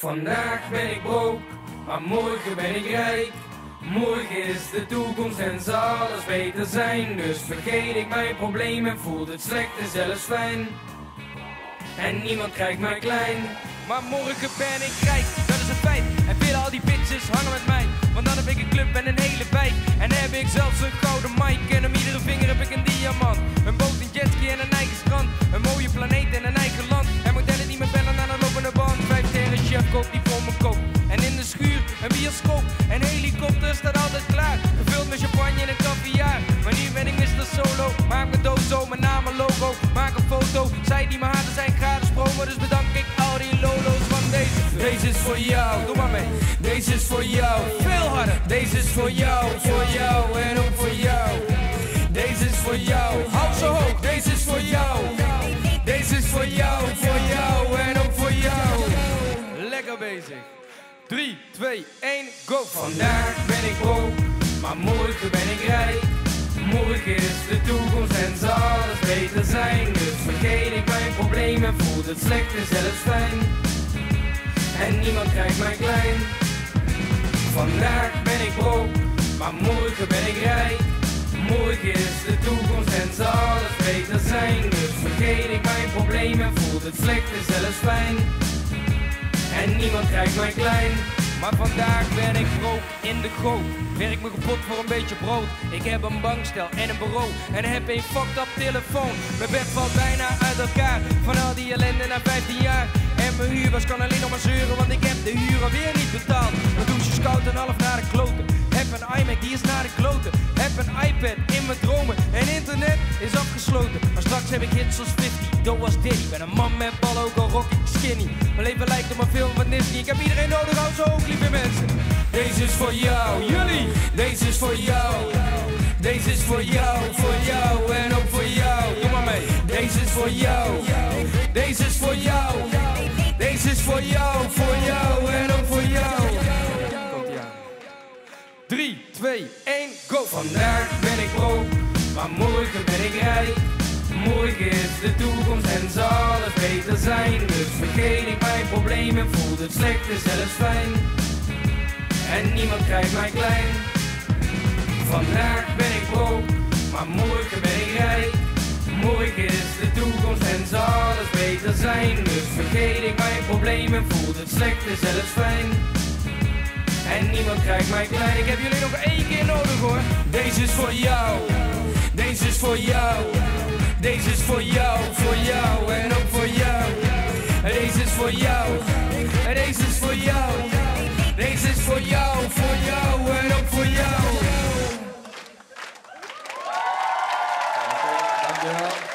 Vandaag ben ik broke, maar morgen ben ik rijk. Morgen is de toekomst en zal alles beter zijn. Dus vergeet ik mijn probleem en voelt het slecht en zelfs fijn. En niemand krijgt mij klein. Maar morgen ben ik rijk, dat is een feit. En veel al die bitches hangen met mij. Want dan heb ik een club en een hele wijk. En dan heb ik zelfs een gouden mic. En om iedere vinger heb ik een diamant. Een boot, een jetski en een eigen strand. Een mooie planeet en een eigen land. En modellen die me bellen naar een lopende band. 5 sterren chef koopt die voor me koopt. En in de schuur een bioscoop. En helikopter staat altijd klaar. Gevuld met champagne en een caviar. Maar nu ben ik Mr. Solo. Maak mijn dozo, mijn naam, mijn logo. Maak een foto, zij die mijn haren zijn gratis promo. Dus bedank ik al die lolo's van deze. Deze is voor jou, Doe maar mee. deze is voor jou. Veel harder. Deze is voor jou en ook voor jou. Deze is voor jou, Hou zo hoog. deze is voor jou. Deze is voor jou en ook voor jou. Lekker bezig. 3, 2, 1, go. Vandaag ben ik broke, maar morgen ben ik rijk. Morgen is de toekomst en zal alles beter zijn. Dus vergeet ik mijn probleem en voelt het slecht en zelfs fijn. En niemand krijgt mij klein. Vandaag ben ik broke, maar morgen ben ik rijk. Morgen is de toekomst en zal alles beter zijn. Dus vergeet ik mijn probleem en voelt het slecht en zelfs fijn. En niemand krijgt mij klein. Maar vandaag ben ik brood in de goot. Werk me kapot voor een beetje brood. Ik heb een bankstel en een bureau. En heb een fucked up telefoon. Mijn bed valt bijna uit elkaar. Van al die ellende na 15 jaar. En mijn huurbaas kan alleen nog maar zeuren. Want ik heb de huur alweer niet betaald. Mijn douche is koud en half naar de kloten. Heb een iMac, die is naar de kloten. Heb een iPad in mijn dromen. En internet is afgesloten. Maar straks heb ik hits als 50. Doe was Diddy. Ben een man met ballen, ook al rock ik skinny. Mijn leven lijkt op een film van Disney. Ik heb iedereen nodig, hou zo ook, lieve mensen. Deze is voor jou, Jullie. deze is voor jou. Deze is voor jou en ook voor jou. Doe maar mee. Deze is voor jou, deze is voor jou. Deze is voor jou en ook voor jou. Komt ie aan. 3, 2, 1, go. Vandaag ben ik broke, maar morgen ben ik rijk. Morgen is de toekomst en zal alles beter zijn. Dus vergeet ik mijn probleem en voelt het slecht en zelfs fijn. En niemand krijgt mij klein. Vandaag ben ik broke, maar morgen ben ik rijk. Morgen is de toekomst en zal alles beter zijn. Dus vergeet ik mijn probleem en voelt het slecht en zelfs fijn. En niemand krijgt mij klein. Ik heb jullie nog 1 keer nodig hoor. Deze is voor jou, deze is voor jou. Deze is voor jou en ook voor jou. Deze is voor jou, deze is voor jou. Deze is voor jou en ook voor jou. Dankjewel.